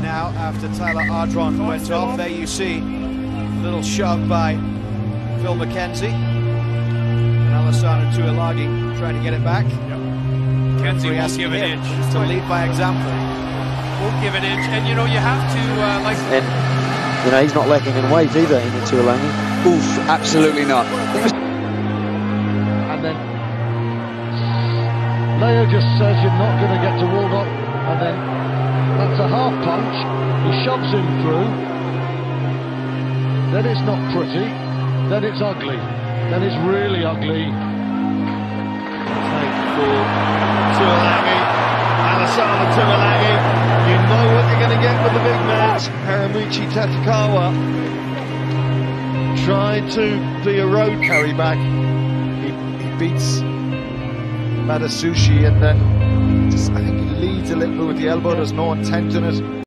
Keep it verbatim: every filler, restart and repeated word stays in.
now after Tyler Ardron went off. There you see a little shove by Phil McKenzie. And Alessandro Tuilagi trying to get it back. Yep. McKenzie won't give an inch. To lead by example. Won't give an inch. And you know, you have to, uh, like... And, you know, he's not lacking in weight either in the Tuilagi. Oof, absolutely not. And then Leo just says you're not going to get to Waldop, and then that's a half punch. He shoves him through. Then it's not pretty. Then it's ugly. Then it's really ugly. Take for Tuilagi, Alessandro Tuilagi. You know what you're going to get with the big man. Haramuchi Tatakawa tried to be a road carry back. He, he beats Madasushi, and then just, I think he leads a little bit with the elbow. There's no intent in it.